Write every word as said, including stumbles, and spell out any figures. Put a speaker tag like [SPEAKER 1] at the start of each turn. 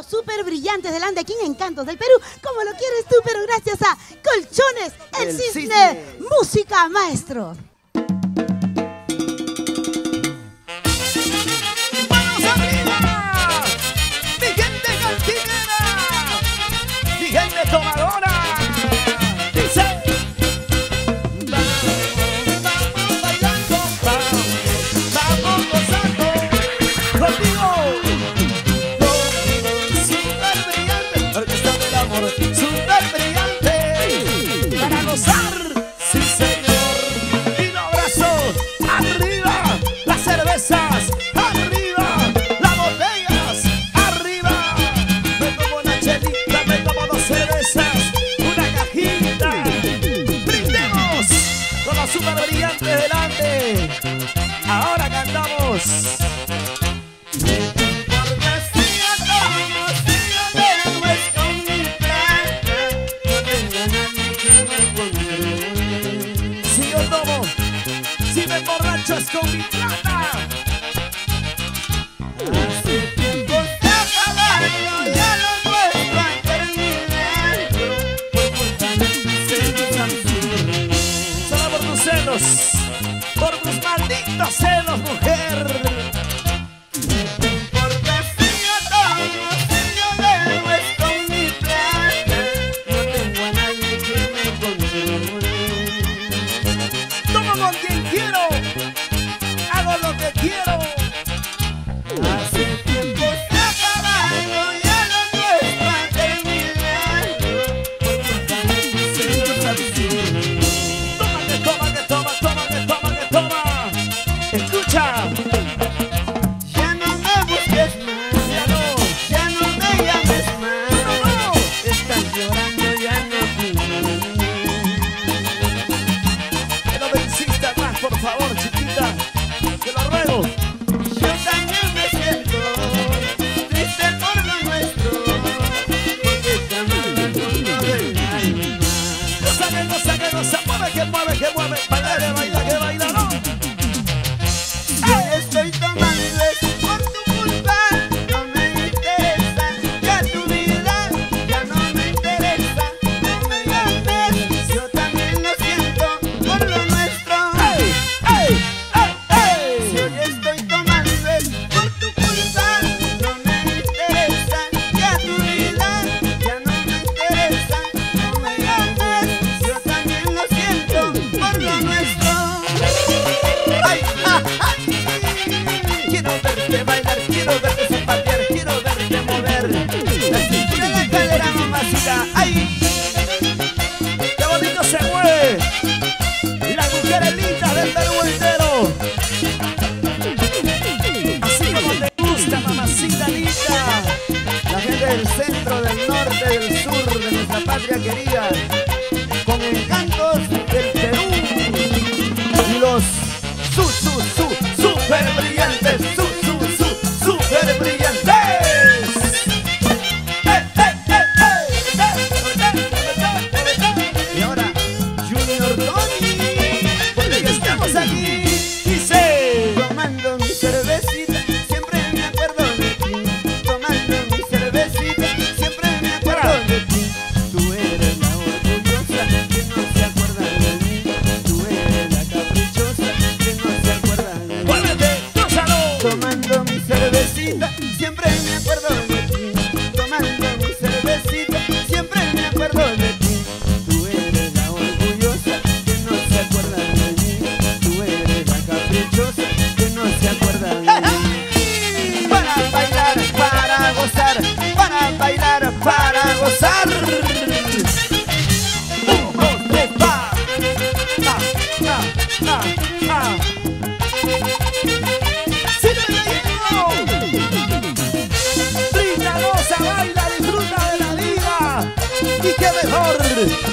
[SPEAKER 1] los super brillantes del Andequín Encantos del Perú, como lo quieres tú, pero gracias a Colchones El,
[SPEAKER 2] El
[SPEAKER 1] Cisne.
[SPEAKER 2] Cisne.
[SPEAKER 1] Música, maestro.
[SPEAKER 2] ¡Manos arriba! ¡Mi gente cantinera! ¡Mi gente tomadora! Dice... Vamos, vamos bailando, vamos, vamos gozando. Conmigo, conmigo, súper brillante. Orquesta del amor, súper brillante. Para gozar, sí señor. Y un abrazo, arriba, las cervezas, arriba, las botellas, arriba. Me tomo una chelita, me tomo dos cervezas, una cajita. Brindemos con los súper brillantes delante. Ahora cantamos. Si yo tomo, si me emborracho es con mi plata. Hace tiempo se ha acabado, ya lo nuestro ha terminado. Por culpa de tus celos absurdos. Solo por tus celos, por tus malditos celos, mujer. Con quien quiero, hago lo que quiero. Hace tiempo se ha acabado, ya lo nuestro ha terminado. Por culpa de tus celos absurdos. Toma que toma, que toma, toma, que toma, que toma. Escucha. Ya no me busques más, ya no, ya no me llames más. No, no, estás llorando, ya no tú. Por favor, chiquita, te lo ruego. Yo también me siento triste por lo nuestro, porque también no ven alma. Goza que goza que goza, mueve que mueve que mueve, baila que baila que baila, no. Ay, estoy tomando eso por tu culpa, no me interesa, ya tu vida ya no me interesa, no me llames, yo también lo siento por lo nuestro. Quiero verte zapatear, quiero verte mover la cintura, la cadera, mamacita. ¡Ay! ¡Qué bonito se mueve! Y las mujeres lindas del Perú entero. Así como te gusta, mamacita linda. La gente del centro, del norte, del sur, de nuestra patria querida. Con encantos del Perú. Y los su, su, su, super brillantes, su, super brillantes. ¡Eh, eh, eh, eh! Y ahora Junior Tony, porque ya estamos aquí. Dice: tomando mi cervecita, siempre me acuerdo de ti. Tomando mi cervecita, siempre me acuerdo de ti. Tú eres la orgullosa que no se acuerda de mí. Tú eres la caprichosa que no se acuerda de mí. ¡Muévete, gózalo! Tomando mi cervecita, siempre me acuerdo de ti. Tomando mi cervecita, siempre me acuerdo de ti. Tú eres la orgullosa que no se acuerda de mí. Tú eres la caprichosa que no se acuerda de mí. Para bailar, para gozar, para bailar, para gozar. Un, dos, tres, va. Ah, ah, ah, ah. Baila, disfruta de la vida. Y qué mejor